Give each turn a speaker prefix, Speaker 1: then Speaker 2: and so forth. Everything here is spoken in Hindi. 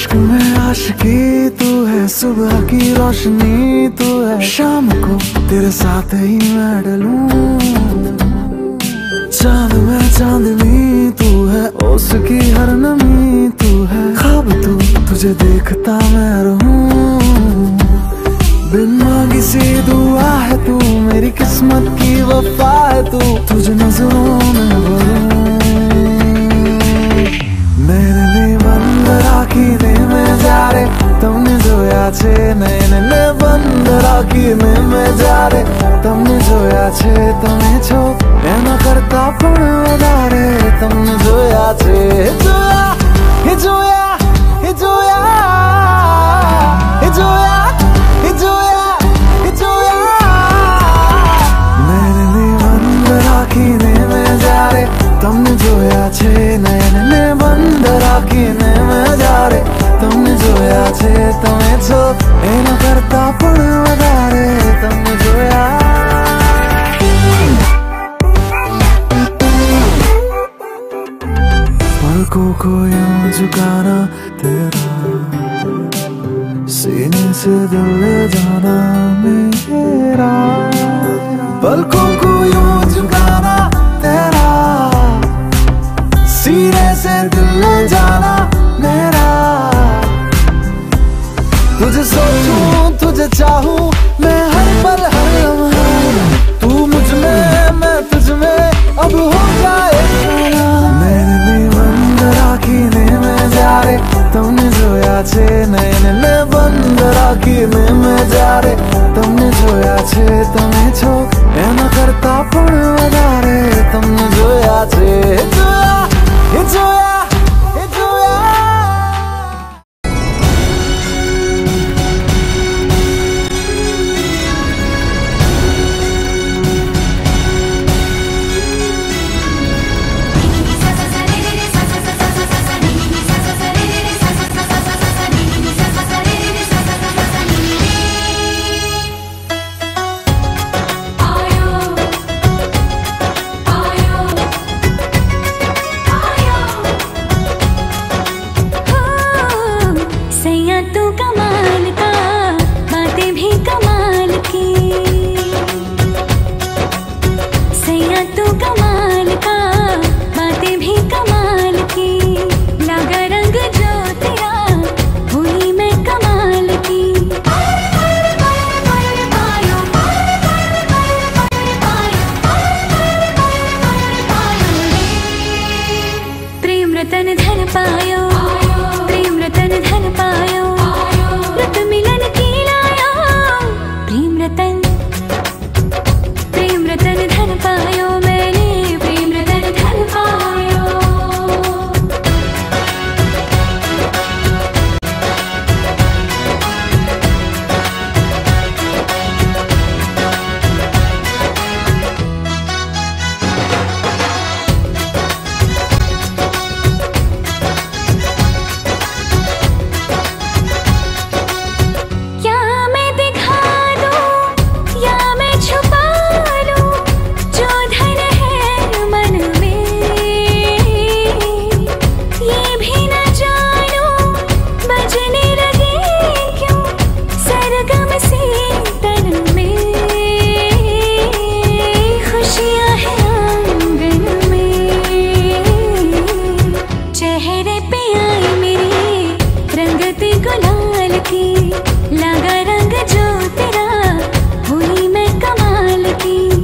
Speaker 1: इश्क में आशिकी तू है, सुबह की रोशनी तू है, शाम को तेरे साथ ही मैं डलूं। चांद में चांदनी तू है, ओस की हर नमी तू है, ख्वाब तू तुझे देखता मैं रहूं। बिन मांगी सी दुआ है तू, मेरी किस्मत की वफा है तू, तुझे नजरों में भरूं। नैने बंद राखीने में जा रे તમને જોયા છે, નૈને બંધ રાખીને મેં જ્યારે તમને જોયા છે, તમે છો એના કરતા પણ વધારે તમને જોયા છે। જોયા હે જોયા હે જોયા હે જોયા હે જોયા હે જોયા। નૈને બંધ રાખીને મેં જ્યારે તમને જોયા છે, નૈને બંધ રાખીને મેં જ્યારે તમને જોયા છે, તમે છો એના કરતા પણ વધારે તમને જોયા। पलकों को यूं झुकाना तेरा, सीने से दिल ले जाना मेरा। पलकों को यूं झुकाना तेरा, सीने से दिल ले जाना मेरा। तुझे सोचूं तुझे चाहूं मैं हर पल हर लम्हा, तू मुझ में मैं तुझ में अब हो जाए खाना। नैने बंद राखीने में जा रे तुमने जोया छे, नैने बंद राखीने में जा रे तुमने जोया छे, તમે છો એના કરતા પણ વધારે તમને જોયા છે। જોયા એ જોયા એ જોયા।
Speaker 2: लगा रंग जो तेरा, हुई मैं कमाल की।